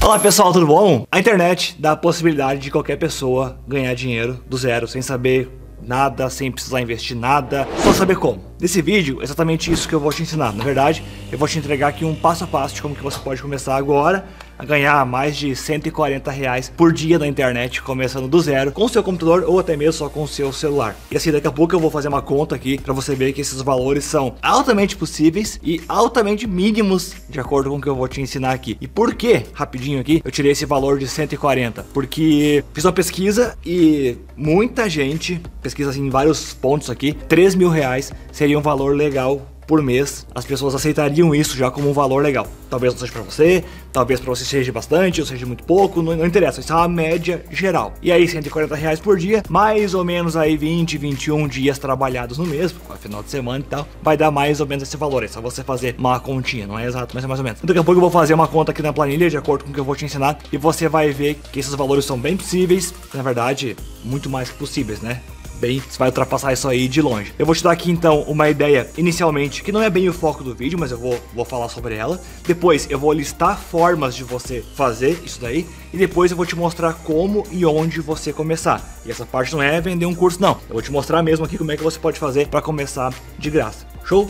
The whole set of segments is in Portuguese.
Olá pessoal, tudo bom? A internet dá a possibilidade de qualquer pessoa ganhar dinheiro do zero, sem saber nada, sem precisar investir nada, só saber como. Nesse vídeo, é exatamente isso que eu vou te ensinar. Na verdade, eu vou te entregar aqui um passo a passo de como que você pode começar agora a ganhar mais de R$140 por dia na internet, começando do zero, com o seu computador ou até mesmo só com o seu celular. E assim, daqui a pouco eu vou fazer uma conta aqui pra você ver que esses valores são altamente possíveis e altamente mínimos, de acordo com o que eu vou te ensinar aqui. E por que, rapidinho aqui, eu tirei esse valor de 140? Porque fiz uma pesquisa e muita gente, pesquisa assim, em vários pontos aqui, R$3.000 seria um valor legal por mês. As pessoas aceitariam isso já como um valor legal. Talvez não seja pra você, talvez pra você seja bastante ou seja muito pouco, não interessa, isso é uma média geral. E aí R$140 por dia, mais ou menos aí 20, 21 dias trabalhados no mês, com a final de semana e tal, vai dar mais ou menos esse valor. É só você fazer uma continha, não é exato, mas é mais ou menos. Daqui a pouco eu vou fazer uma conta aqui na planilha de acordo com o que eu vou te ensinar e você vai ver que esses valores são bem possíveis, na verdade, muito mais que possíveis, né? Bem, você vai ultrapassar isso aí de longe. Eu vou te dar aqui então uma ideia inicialmente, que não é bem o foco do vídeo, mas eu vou falar sobre ela. Depois eu vou listar formas de você fazer isso daí. E depois eu vou te mostrar como e onde você começar. E essa parte não é vender um curso não. Eu vou te mostrar mesmo aqui como é que você pode fazer para começar de graça. Show?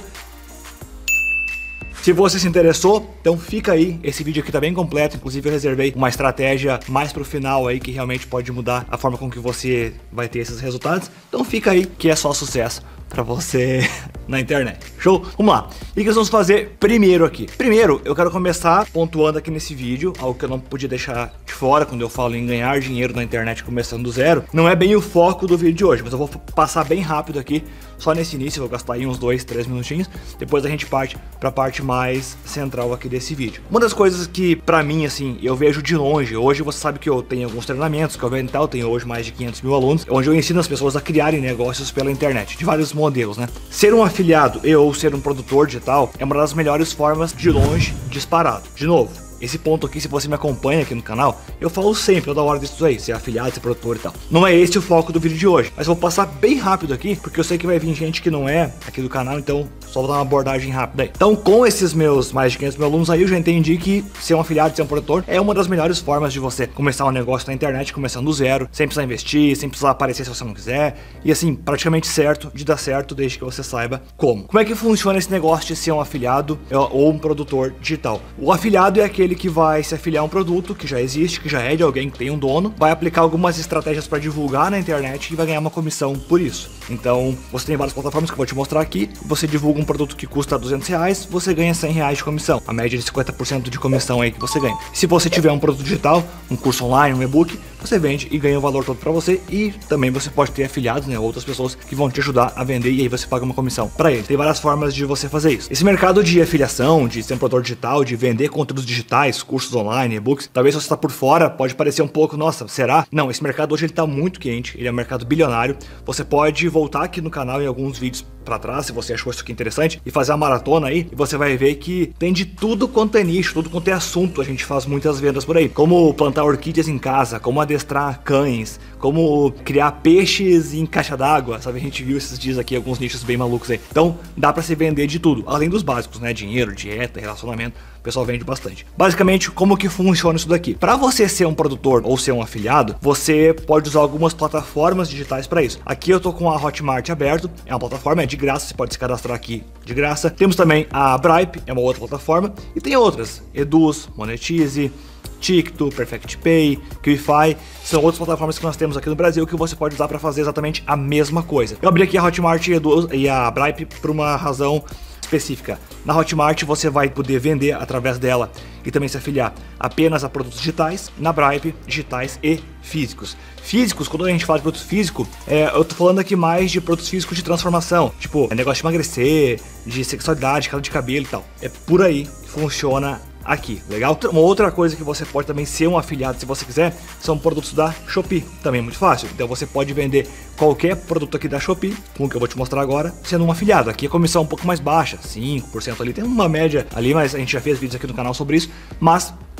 Se você se interessou, então fica aí, esse vídeo aqui tá bem completo, inclusive eu reservei uma estratégia mais pro final aí que realmente pode mudar a forma com que você vai ter esses resultados. Então fica aí que é só sucesso pra você na internet. Show? Vamos lá. E o que nós vamos fazer primeiro aqui? Primeiro, eu quero começar pontuando aqui nesse vídeo, algo que eu não podia deixar de fora quando eu falo em ganhar dinheiro na internet começando do zero. Não é bem o foco do vídeo de hoje, mas eu vou passar bem rápido aqui, só nesse início, eu vou gastar aí uns 2, 3 minutinhos. Depois a gente parte pra parte mais central aqui desse vídeo. Uma das coisas que pra mim, assim, eu vejo de longe, hoje você sabe que eu tenho alguns treinamentos que eu vendo e tal, tenho hoje mais de 500 mil alunos, onde eu ensino as pessoas a criarem negócios pela internet, de vários modelos, né? Ser um afiliado ou ser um produtor digital é uma das melhores formas de longe, disparado. De novo, esse ponto aqui, se você me acompanha aqui no canal, eu falo sempre, toda hora disso aí, ser afiliado, ser produtor e tal. Não é esse o foco do vídeo de hoje, mas eu vou passar bem rápido aqui, porque eu sei que vai vir gente que não é aqui do canal, então só vou dar uma abordagem rápida aí. Então, com esses meus mais de 500 mil alunos aí, eu já entendi que ser um afiliado, ser um produtor, é uma das melhores formas de você começar um negócio na internet, começando do zero, sem precisar investir, sem precisar aparecer se você não quiser, e assim, praticamente certo de dar certo, desde que você saiba como. Como é que funciona esse negócio de ser um afiliado ou um produtor digital? O afiliado é aquele que vai se afiliar a um produto que já existe, que já é de alguém que tem um dono, vai aplicar algumas estratégias para divulgar na internet e vai ganhar uma comissão por isso. Então, você tem várias plataformas que eu vou te mostrar aqui, você divulga um produto que custa R$200, você ganha R$100 de comissão, a média de 50% de comissão aí que você ganha. Se você tiver um produto digital, um curso online, um e-book, você vende e ganha o valor todo para você e também você pode ter afiliados, né, outras pessoas que vão te ajudar a vender e aí você paga uma comissão para eles. Tem várias formas de você fazer isso. Esse mercado de afiliação, de ser um produtor digital, de vender conteúdos digitais, cursos online, e-books, talvez você está por fora, pode parecer um pouco, nossa, será? Não, esse mercado hoje ele tá muito quente, ele é um mercado bilionário. Você pode voltar aqui no canal em alguns vídeos pra trás, se você achou isso aqui interessante, e fazer a maratona aí, e você vai ver que tem de tudo quanto é nicho, tudo quanto é assunto, a gente faz muitas vendas por aí. Como plantar orquídeas em casa, como adestrar cães, como criar peixes em caixa d'água, sabe? A gente viu esses dias aqui alguns nichos bem malucos aí. Então, dá pra se vender de tudo, além dos básicos, né? Dinheiro, dieta, relacionamento, o pessoal vende bastante. Basicamente, como que funciona isso daqui? Para você ser um produtor ou ser um afiliado, você pode usar algumas plataformas digitais para isso. Aqui eu tô com a Hotmart aberto, é uma plataforma, é de graça, você pode se cadastrar aqui de graça. Temos também a Bripe, é uma outra plataforma, e tem outras, Eduz, Monetize, Ticto, Perfect Pay, Qify, são outras plataformas que nós temos aqui no Brasil que você pode usar para fazer exatamente a mesma coisa. Eu abri aqui a Hotmart e a Bripe por uma razão específica. Na Hotmart você vai poder vender através dela e também se afiliar apenas a produtos digitais, na Bripe, digitais e físicos. Físicos, quando a gente fala de produto físico, eu tô falando aqui mais de produtos físicos de transformação, tipo, negócio de emagrecer, de sexualidade, queda de cabelo e tal. É por aí que funciona aqui, legal? Uma outra coisa que você pode também ser um afiliado, se você quiser, são produtos da Shopee, também é muito fácil. Então você pode vender qualquer produto aqui da Shopee, como que eu vou te mostrar agora, sendo um afiliado. Aqui a comissão é um pouco mais baixa, 5% ali, tem uma média ali, mas a gente já fez vídeos aqui no canal sobre isso, mas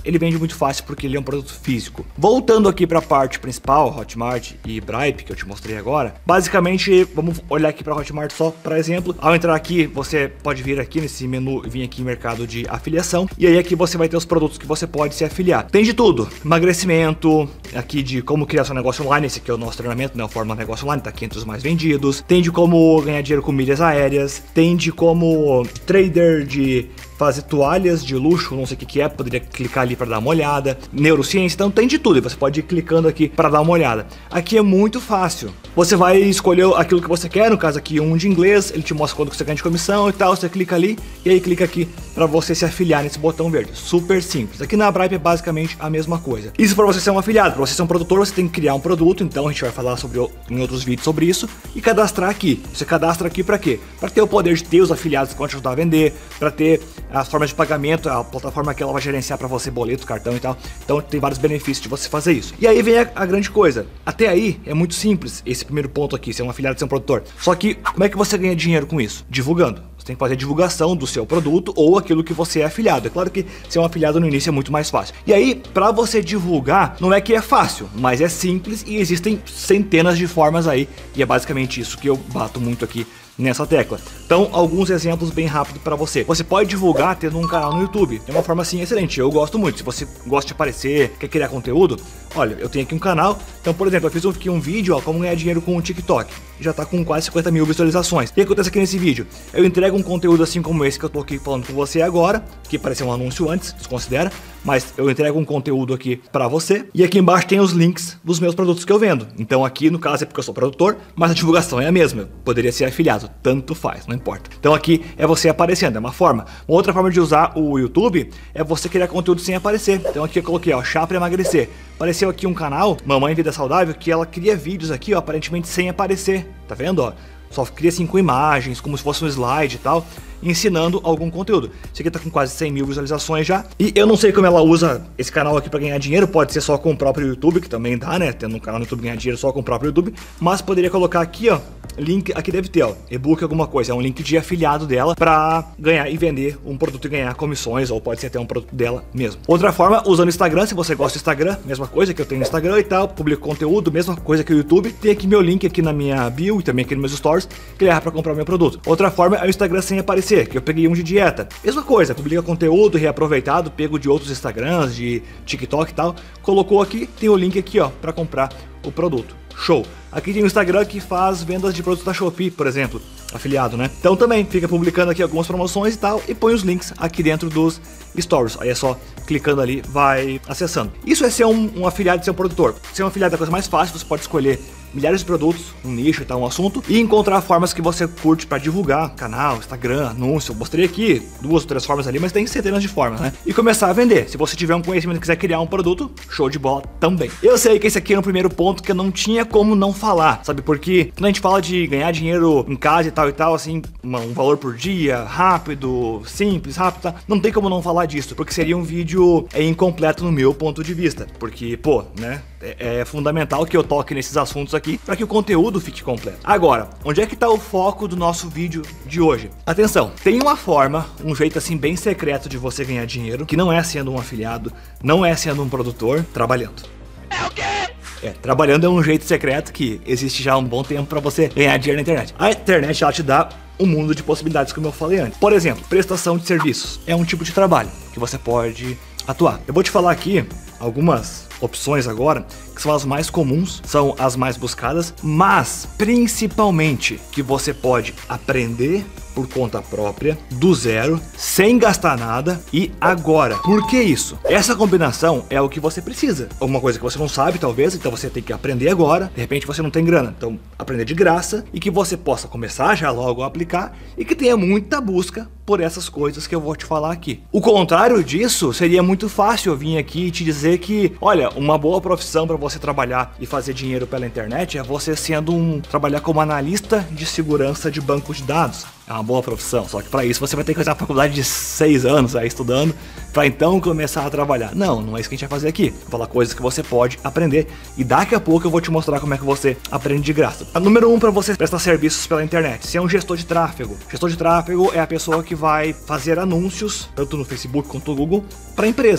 ele vende muito fácil porque ele é um produto físico. Voltando aqui para a parte principal, Hotmart e Stripe, que eu te mostrei agora, basicamente, vamos olhar aqui para Hotmart só para exemplo. Ao entrar aqui, você pode vir aqui nesse menu e vir aqui em mercado de afiliação, e aí aqui você vai ter os produtos que você pode se afiliar. Tem de tudo, emagrecimento, aqui de como criar seu negócio online, esse aqui é o nosso treinamento, né, o Fórmula Negócio Online, tá aqui entre os mais vendidos. Tem de como ganhar dinheiro com milhas aéreas, tem de como trader de fazer toalhas de luxo, não sei o que é, poderia clicar ali para dar uma olhada, neurociência, então tem de tudo, e você pode ir clicando aqui para dar uma olhada. Aqui é muito fácil, você vai escolher aquilo que você quer, no caso aqui um de inglês, ele te mostra quanto que você ganha de comissão e tal, você clica ali, e aí clica aqui para você se afiliar nesse botão verde, super simples. Aqui na Stripe é basicamente a mesma coisa. Isso para você ser um afiliado, para você ser um produtor, você tem que criar um produto, então a gente vai falar em outros vídeos sobre isso, e cadastrar aqui. Você cadastra aqui para quê? Para ter o poder de ter os afiliados que vão te ajudar a vender, para ter as formas de pagamento, a plataforma que ela vai gerenciar para você, boleto, cartão e tal. Então tem vários benefícios de você fazer isso. E aí vem a grande coisa. Até aí é muito simples esse primeiro ponto aqui, ser um afiliado, ser um produtor. Só que como é que você ganha dinheiro com isso? Divulgando. Você tem que fazer divulgação do seu produto ou aquilo que você é afiliado. É claro que ser um afiliado no início é muito mais fácil. E aí, para você divulgar, não é que é fácil, mas é simples e existem centenas de formas aí. E é basicamente isso que eu bato muito aqui nessa tecla. Então, alguns exemplos bem rápido para você. Você pode divulgar tendo um canal no YouTube. É uma forma assim excelente. Eu gosto muito. Se você gosta de aparecer, quer criar conteúdo, olha, eu tenho aqui um canal. Então, por exemplo, eu fiz aqui um vídeo, ó, como ganhar dinheiro com o TikTok. Já tá com quase 50 mil visualizações. O que acontece aqui nesse vídeo? Eu entrego um conteúdo assim como esse que eu tô aqui falando com você agora, que pareceu um anúncio antes, desconsidera, mas eu entrego um conteúdo aqui para você. E aqui embaixo tem os links dos meus produtos que eu vendo. Então aqui no caso é porque eu sou produtor, mas a divulgação é a mesma. Eu poderia ser afiliado, tanto faz, não importa. Então aqui é você aparecendo, é uma forma. Uma outra forma de usar o YouTube é você criar conteúdo sem aparecer. Então aqui eu coloquei, ó, chá para emagrecer. Apareceu aqui um canal, Mamãe Vida Saudável, que ela cria vídeos aqui, ó, aparentemente sem aparecer. Tá vendo, ó? Só cria assim com imagens, como se fosse um slide e tal, ensinando algum conteúdo. Esse aqui tá com quase 100 mil visualizações já. E eu não sei como ela usa esse canal aqui para ganhar dinheiro, pode ser só com o próprio YouTube, que também dá, né? Tendo um canal no YouTube ganhar dinheiro só com o próprio YouTube. Mas poderia colocar aqui, ó, link, aqui deve ter, ó, e-book alguma coisa. É um link de afiliado dela para ganhar e vender um produto e ganhar comissões, ou pode ser até um produto dela mesmo. Outra forma, usando o Instagram, se você gosta do Instagram, mesma coisa que eu tenho no Instagram e tal, publico conteúdo, mesma coisa que o YouTube. Tem aqui meu link aqui na minha bio e também aqui nos meus stories, que é para comprar o meu produto. Outra forma é o Instagram sem aparecer, que eu peguei um de dieta. Mesma coisa, publica conteúdo reaproveitado, pego de outros Instagrams, de TikTok e tal, colocou aqui, tem o link aqui, ó, para comprar o produto. Show! Aqui tem o Instagram que faz vendas de produtos da Shopee, por exemplo, afiliado, né? Então também fica publicando aqui algumas promoções e tal, e põe os links aqui dentro dos stories. Aí é só clicando ali, vai acessando. Isso é ser um afiliado, ser um produtor. Ser um afiliado é a coisa mais fácil, você pode escolher milhares de produtos, um nicho e tal, um assunto, e encontrar formas que você curte para divulgar, canal, Instagram, anúncio. Eu mostrei aqui 2 ou 3 formas ali, mas tem centenas de formas, né? E começar a vender. Se você tiver um conhecimento e quiser criar um produto, show de bola também. Eu sei que esse aqui é o primeiro ponto que eu não tinha como não falar, sabe? Porque quando a gente fala de ganhar dinheiro em casa e tal, assim, um valor por dia, rápido, simples, rápido, tá? Não tem como não falar disso, porque seria um vídeo incompleto no meu ponto de vista. Porque, pô, né? É fundamental que eu toque nesses assuntos aqui para que o conteúdo fique completo. Agora, onde é que está o foco do nosso vídeo de hoje? Atenção, tem uma forma, um jeito assim bem secreto de você ganhar dinheiro, que não é sendo um afiliado, não é sendo um produtor, trabalhando. É o quê? Trabalhando é um jeito secreto que existe já há um bom tempo para você ganhar dinheiro na internet. A internet, ela te dá um mundo de possibilidades, como eu falei antes. Por exemplo, prestação de serviços é um tipo de trabalho que você pode atuar. Eu vou te falar aqui algumas opções agora, que são as mais comuns, são as mais buscadas, mas principalmente que você pode aprender por conta própria, do zero, sem gastar nada e agora. Por que isso? Essa combinação é o que você precisa. Alguma coisa que você não sabe, talvez, então você tem que aprender agora. De repente você não tem grana, então aprender de graça e que você possa começar já logo a aplicar e que tenha muita busca por essas coisas que eu vou te falar aqui. O contrário disso seria muito fácil eu vir aqui e te dizer que, olha, uma boa profissão para você trabalhar e fazer dinheiro pela internet é você trabalhar como analista de segurança de banco de dados. É uma boa profissão, só que para isso você vai ter que fazer uma faculdade de 6 anos aí estudando para então começar a trabalhar. Não é isso que a gente vai fazer aqui. Vou falar coisas que você pode aprender e daqui a pouco eu vou te mostrar como é que você aprende de graça. A número 1 para você prestar serviços pela internet, ser um gestor de tráfego. Gestor de tráfego é a pessoa que vai fazer anúncios, tanto no Facebook quanto no Google, para empresas.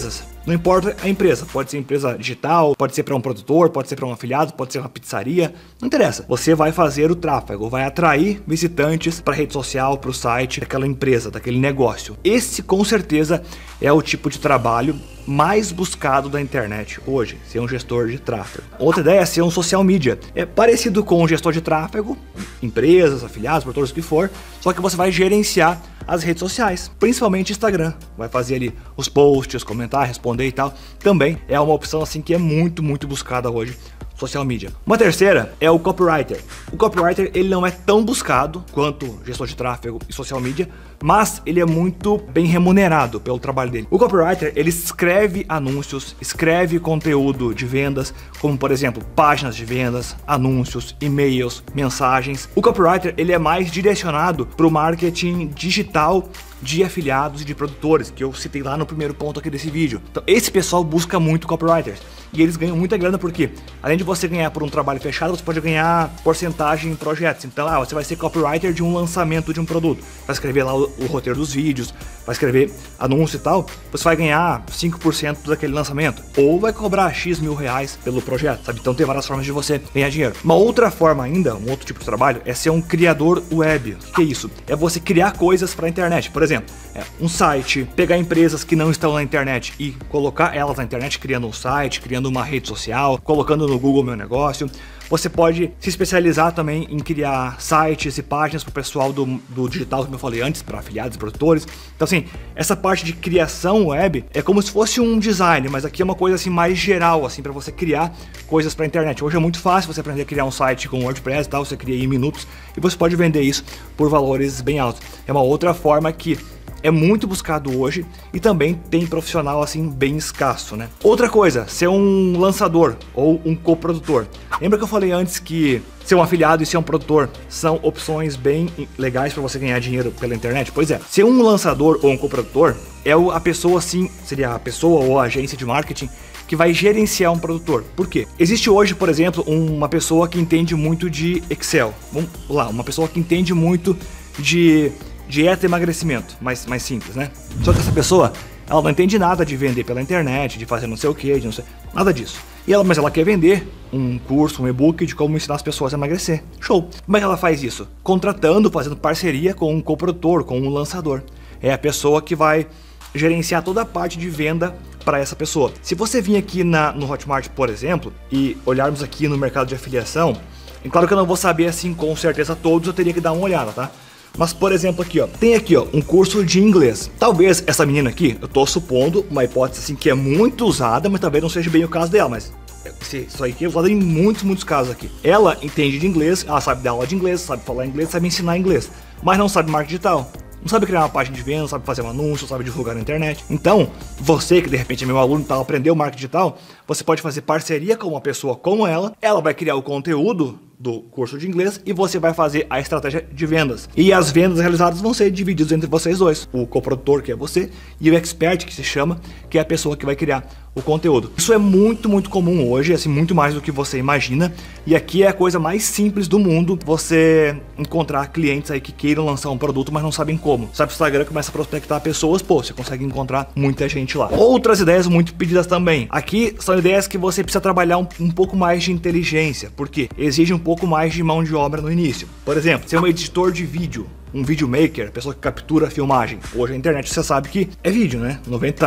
Não importa a empresa, pode ser empresa digital, pode ser para um produtor, pode ser para um afiliado, pode ser uma pizzaria, não interessa. Você vai fazer o tráfego, vai atrair visitantes para a rede social, para o site daquela empresa, daquele negócio. Esse com certeza é o tipo de trabalho mais buscado da internet hoje, ser um gestor de tráfego. Outra ideia é ser um social media. É parecido com um gestor de tráfego, empresas, afiliados, produtores, o que for, só que você vai gerenciar as redes sociais, principalmente Instagram. Vai fazer ali os posts, comentar, responder e tal. Também é uma opção assim que é muito buscada hoje. Social media. Uma terceira é o copywriter. O copywriter ele não é tão buscado quanto gestor de tráfego e social media, mas ele é muito bem remunerado pelo trabalho dele. O copywriter ele escreve anúncios, escreve conteúdo de vendas, como por exemplo páginas de vendas, anúncios, e-mails, mensagens. O copywriter ele é mais direcionado para o marketing digital de afiliados e de produtores, que eu citei lá no primeiro ponto aqui desse vídeo. Então esse pessoal busca muito copywriters e eles ganham muita grana porque além de você ganhar por um trabalho fechado, você pode ganhar porcentagem em projetos. Então você vai ser copywriter de um lançamento de um produto, vai escrever lá o roteiro dos vídeos, vai escrever anúncio e tal, você vai ganhar 5% daquele lançamento ou vai cobrar X mil reais pelo projeto, sabe? Então tem várias formas de você ganhar dinheiro. Uma outra forma ainda, um outro tipo de trabalho é ser um criador web. O que é isso? É você criar coisas para a internet. Por exemplo, um site, pegar empresas que não estão na internet e colocar elas na internet, criando um site, criando uma rede social, colocando no Google Meu Negócio. Você pode se especializar também em criar sites e páginas para o pessoal do digital, como eu falei antes, para afiliados e produtores. Então assim, essa parte de criação web é como se fosse um design, mas aqui é uma coisa assim mais geral, assim, para você criar coisas para a internet. Hoje é muito fácil você aprender a criar um site com WordPress e tal, você cria em minutos e você pode vender isso por valores bem altos. É uma outra forma que é muito buscado hoje e também tem profissional assim bem escasso, né? Outra coisa, ser um lançador ou um coprodutor. Lembra que eu falei antes que ser um afiliado e ser um produtor são opções bem legais para você ganhar dinheiro pela internet? Pois é, ser um lançador ou um coprodutor é a pessoa assim, seria a pessoa ou a agência de marketing que vai gerenciar um produtor. Por quê? Existe hoje, por exemplo, uma pessoa que entende muito de Excel. Vamos lá, uma pessoa que entende muito de dieta e emagrecimento, mais simples, né? Só que essa pessoa, ela não entende nada de vender pela internet, de fazer não sei o que, de não sei, nada disso. Mas ela quer vender um curso, um e-book de como ensinar as pessoas a emagrecer. Show! Como é que ela faz isso? Contratando, fazendo parceria com um coprodutor, com um lançador. É a pessoa que vai gerenciar toda a parte de venda para essa pessoa. Se você vir aqui no Hotmart, por exemplo, e olharmos aqui no mercado de afiliação, é claro que eu não vou saber assim com certeza todos, eu teria que dar uma olhada, tá? Mas, por exemplo, aqui, ó, tem aqui, ó, um curso de inglês. Talvez essa menina aqui, eu tô supondo uma hipótese assim que é muito usada, mas talvez não seja bem o caso dela, mas isso aqui é usado em muitos casos aqui. Ela entende de inglês, ela sabe dar aula de inglês, sabe falar inglês, sabe ensinar inglês, mas não sabe marketing digital. Não sabe criar uma página de venda, não sabe fazer um anúncio, não sabe divulgar na internet. Então, você que de repente é meu aluno e tal, aprendeu marketing digital, você pode fazer parceria com uma pessoa como ela vai criar o conteúdo do curso de inglês e você vai fazer a estratégia de vendas. E as vendas realizadas vão ser divididas entre vocês dois. O coprodutor, que é você, e o expert, que se chama, que é a pessoa que vai criar o conteúdo. Isso é muito comum hoje, assim, muito mais do que você imagina. E aqui é a coisa mais simples do mundo, você encontrar clientes aí que queiram lançar um produto, mas não sabem como. Sabe, o Instagram começa a prospectar pessoas, pô, você consegue encontrar muita gente lá. Outras ideias muito pedidas também. Aqui são ideias que você precisa trabalhar um pouco mais de inteligência, porque exige um pouco mais de mão de obra no início. Por exemplo, ser um editor de vídeo, um videomaker, pessoa que captura a filmagem. Hoje a internet você sabe que é vídeo, né?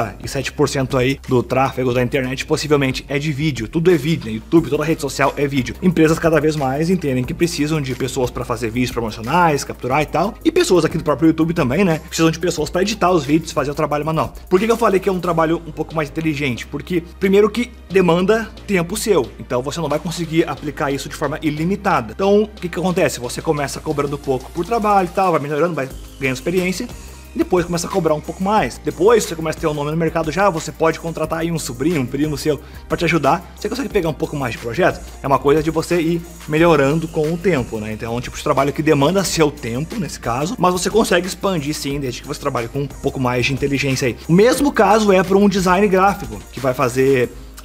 97% aí do tráfego da internet possivelmente é de vídeo. Tudo é vídeo, né? YouTube, toda rede social é vídeo. Empresas cada vez mais entendem que precisam de pessoas para fazer vídeos promocionais, capturar e tal. E pessoas aqui do próprio YouTube também, né? Precisam de pessoas para editar os vídeos, fazer o trabalho manual. Por que eu falei que é um trabalho um pouco mais inteligente? Porque, primeiro que demanda tempo seu. Então você não vai conseguir aplicar isso de forma ilimitada. Então, o que acontece? Você começa cobrando pouco por trabalho e tal, vai melhorando, vai ganhando experiência, e depois começa a cobrar um pouco mais. Depois você começa a ter um nome no mercado já, você pode contratar aí um sobrinho, um primo seu para te ajudar. Você consegue pegar um pouco mais de projeto. É uma coisa de você ir melhorando com o tempo, né? Então é um tipo de trabalho que demanda seu tempo, nesse caso, mas você consegue expandir sim, desde que você trabalhe com um pouco mais de inteligência aí. O mesmo caso é para um design gráfico, que vai fazer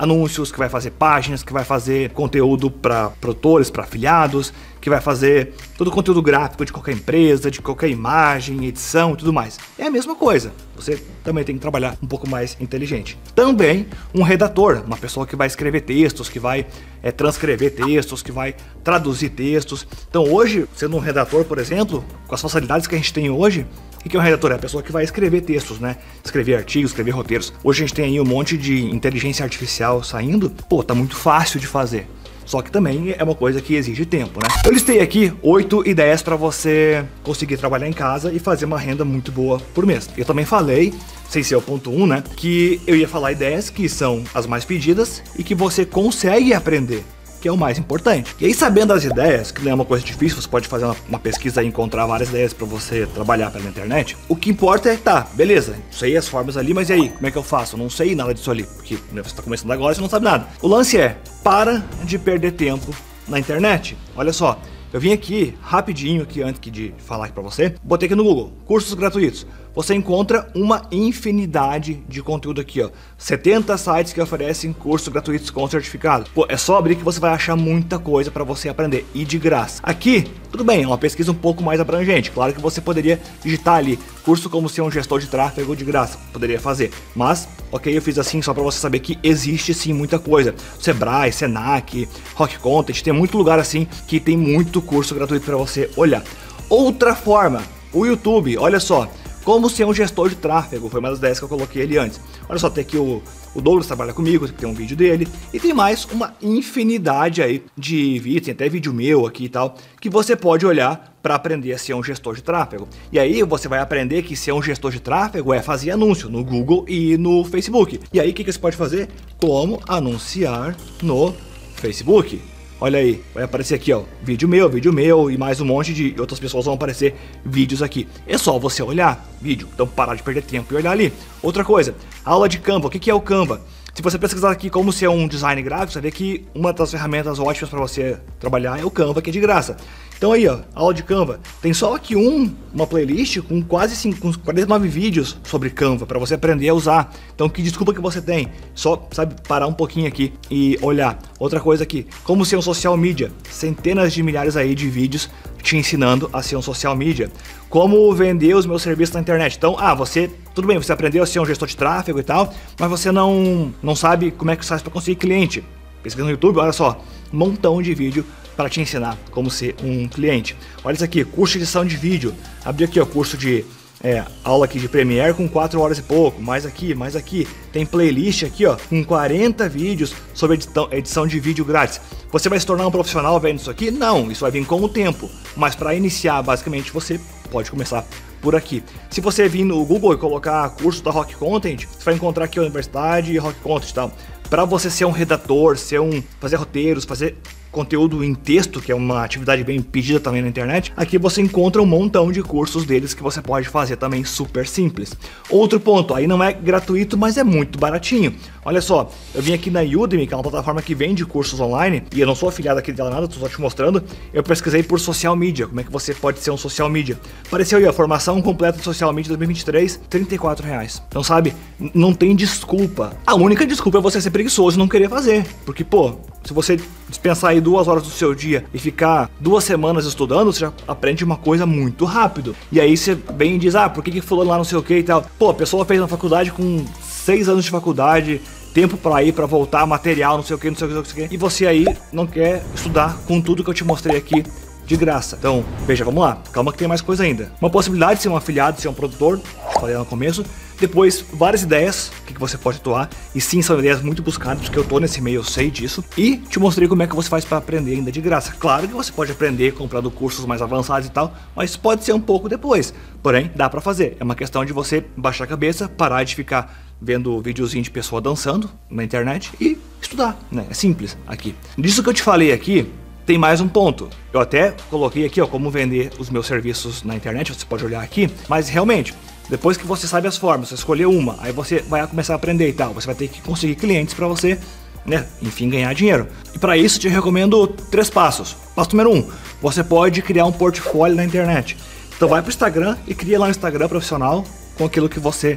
anúncios, que vai fazer páginas, que vai fazer conteúdo para produtores, para afiliados, que vai fazer todo o conteúdo gráfico de qualquer empresa, de qualquer imagem, edição e tudo mais. É a mesma coisa. Você também tem que trabalhar um pouco mais inteligente. Também um redator, uma pessoa que vai escrever textos, que vai transcrever textos, que vai traduzir textos. Então hoje, sendo um redator, por exemplo, com as facilidades que a gente tem hoje, o que é um redator? É a pessoa que vai escrever textos, né? Escrever artigos, escrever roteiros. Hoje a gente tem aí um monte de inteligência artificial saindo. Pô, tá muito fácil de fazer. Só que também é uma coisa que exige tempo, né? Eu listei aqui 8 ideias para você conseguir trabalhar em casa e fazer uma renda muito boa por mês. Eu também falei, sem ser o ponto 1, né? Que eu ia falar ideias que são as mais pedidas e que você consegue aprender, que é o mais importante. E aí, sabendo as ideias, que não é uma coisa difícil, você pode fazer uma pesquisa e encontrar várias ideias para você trabalhar pela internet. O que importa é, tá, beleza, sei as formas ali, mas e aí, como é que eu faço? Eu não sei nada disso ali, porque você está começando agora e você não sabe nada. O lance é, para de perder tempo na internet. Olha só, eu vim aqui rapidinho, aqui antes de falar aqui para você, botei aqui no Google, cursos gratuitos. Você encontra uma infinidade de conteúdo aqui, ó. 70 sites que oferecem cursos gratuitos com certificado. Pô, é só abrir que você vai achar muita coisa para você aprender, e de graça. Aqui, tudo bem, é uma pesquisa um pouco mais abrangente. Claro que você poderia digitar ali, curso como ser um gestor de tráfego de graça. Poderia fazer, mas, ok, eu fiz assim só para você saber que existe sim muita coisa. Sebrae, Senac, Rock Content, tem muito lugar assim que tem muito curso gratuito para você olhar. Outra forma, o YouTube, olha só. Como ser um gestor de tráfego, foi uma das ideias que eu coloquei ali antes. Olha só, tem aqui o Douglas trabalha comigo, tem um vídeo dele, e tem mais uma infinidade aí de vídeos, tem até vídeo meu aqui e tal, que você pode olhar para aprender a ser um gestor de tráfego. E aí você vai aprender que ser um gestor de tráfego é fazer anúncio no Google e no Facebook. E aí o que você pode fazer? Como anunciar no Facebook. Olha aí, vai aparecer aqui, ó, vídeo meu e mais um monte de outras pessoas vão aparecer vídeos aqui. É só você olhar vídeo, então parar de perder tempo e olhar ali. Outra coisa, aula de Canva. O que é o Canva? Se você pesquisar aqui como ser um design gráfico, você vê que uma das ferramentas ótimas para você trabalhar é o Canva, que é de graça. Então aí, ó, aula de Canva. Tem só aqui uma playlist com quase com 49 vídeos sobre Canva para você aprender a usar. Então que desculpa que você tem? Só, sabe, parar um pouquinho aqui e olhar. Outra coisa aqui, como ser um social media. Centenas de milhares aí de vídeos te ensinando a ser um social media. Como vender os meus serviços na internet. Então, tudo bem, você aprendeu a ser um gestor de tráfego e tal, mas você não sabe como é que faz para conseguir cliente. Pesquisa no YouTube, olha só, um montão de vídeo para te ensinar como ser um cliente. Olha isso aqui, curso de edição de vídeo. Abri aqui o curso de aula aqui de Premiere com 4 horas e pouco, mais aqui. Tem playlist aqui, ó, com 40 vídeos sobre edição de vídeo grátis. Você vai se tornar um profissional vendo isso aqui? Não, isso vai vir com o tempo. Mas para iniciar, basicamente, você pode começar por aqui. Se você vir no Google e colocar curso da Rock Content, você vai encontrar aqui a Universidade e Rock Content e tal. Para você ser um redator, fazer roteiros, fazer conteúdo em texto, que é uma atividade bem pedida também na internet, aqui você encontra um montão de cursos deles que você pode fazer também super simples. Outro ponto, aí não é gratuito, mas é muito baratinho. Olha só, eu vim aqui na Udemy, que é uma plataforma que vende cursos online, e eu não sou afiliado aqui dela nada, tô só te mostrando. Eu pesquisei por social media, como é que você pode ser um social media. Apareceu aí, a formação completa de social media 2023, R$34. Então sabe, não tem desculpa. A única desculpa é você ser preguiçoso e não querer fazer, porque pô, se você dispensar aí 2 horas do seu dia e ficar 2 semanas estudando, você já aprende uma coisa muito rápido. E aí você vem e diz, por que fulano lá não sei o que e tal. Pô, a pessoa fez uma faculdade com 6 anos de faculdade, tempo pra ir, pra voltar, material, não sei o que, e você aí não quer estudar com tudo que eu te mostrei aqui de graça. Então, veja, vamos lá, calma que tem mais coisa ainda. Uma possibilidade de ser um afiliado, de ser um produtor, falei lá no começo. Depois, várias ideias que você pode atuar. E sim, são ideias muito buscadas, porque eu tô nesse meio, eu sei disso. E te mostrei como é que você faz para aprender ainda de graça. Claro que você pode aprender comprando cursos mais avançados e tal, mas pode ser um pouco depois. Porém, dá para fazer. É uma questão de você baixar a cabeça, parar de ficar vendo videozinho de pessoa dançando na internet e estudar, né? É simples aqui. Disso que eu te falei aqui, tem mais um ponto. Eu até coloquei aqui, ó, como vender os meus serviços na internet, você pode olhar aqui, mas realmente, depois que você sabe as formas, você escolher uma, aí você vai começar a aprender e tal, você vai ter que conseguir clientes para você, né, enfim, ganhar dinheiro. E para isso, te recomendo 3 passos. Passo número 1, você pode criar um portfólio na internet. Então vai pro Instagram e cria lá um Instagram profissional com aquilo que você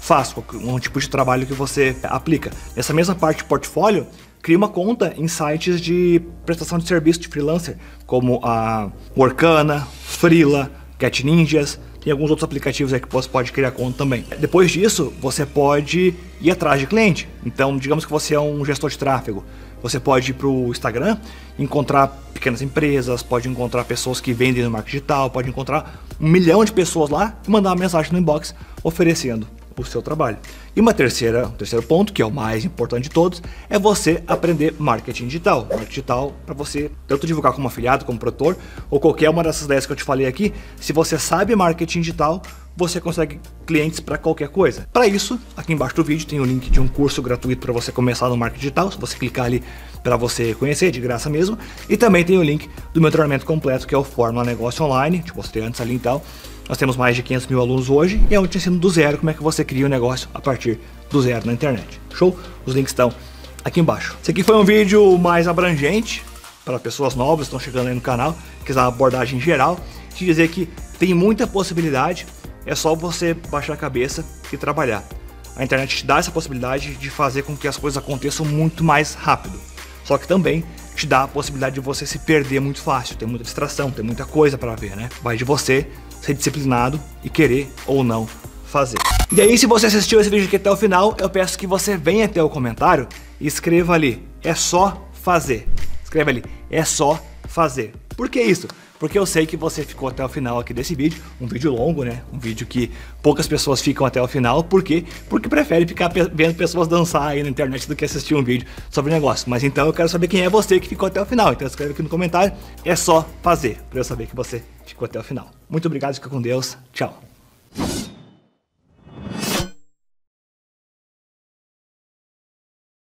faz, um tipo de trabalho que você aplica. Nessa mesma parte de portfólio, crie uma conta em sites de prestação de serviço de freelancer, como a Workana, Freela, Get Ninjas. Tem alguns outros aplicativos aí que você pode criar conta também. Depois disso, você pode ir atrás de cliente. Então, digamos que você é um gestor de tráfego. Você pode ir para o Instagram, encontrar pequenas empresas, pode encontrar pessoas que vendem no marketing digital, pode encontrar 1 milhão de pessoas lá e mandar uma mensagem no inbox oferecendo o seu trabalho. E um terceiro ponto, que é o mais importante de todos, é você aprender marketing digital. Marketing digital para você tanto divulgar como afiliado, como produtor, ou qualquer uma dessas ideias que eu te falei aqui. Se você sabe marketing digital, você consegue clientes para qualquer coisa. Para isso, aqui embaixo do vídeo tem o link de um curso gratuito para você começar no marketing digital. Se você clicar ali para você conhecer, de graça mesmo. E também tem o link do meu treinamento completo, que é o Fórmula Negócio Online. Te mostrei antes ali e tal. Nós temos mais de 500 mil alunos hoje e é onde eu te ensino do zero como é que você cria um negócio a partir do zero na internet. Show? Os links estão aqui embaixo. Esse aqui foi um vídeo mais abrangente para pessoas novas que estão chegando aí no canal, quiser uma abordagem geral. Te dizer que tem muita possibilidade, é só você baixar a cabeça e trabalhar. A internet te dá essa possibilidade de fazer com que as coisas aconteçam muito mais rápido. Só que também te dá a possibilidade de você se perder muito fácil, tem muita distração, tem muita coisa para ver, né? Vai de você ser disciplinado e querer ou não fazer. E aí, se você assistiu esse vídeo aqui até o final, eu peço que você venha até o comentário e escreva ali, é só fazer. Escreva ali, é só fazer. Por que isso? Porque eu sei que você ficou até o final aqui desse vídeo, um vídeo longo, né? Um vídeo que poucas pessoas ficam até o final, por quê? Porque prefere ficar vendo pessoas dançar aí na internet do que assistir um vídeo sobre negócio. Mas então eu quero saber quem é você que ficou até o final, então escreve aqui no comentário, é só fazer, para eu saber que você ficou até o final. Muito obrigado, fica com Deus, tchau.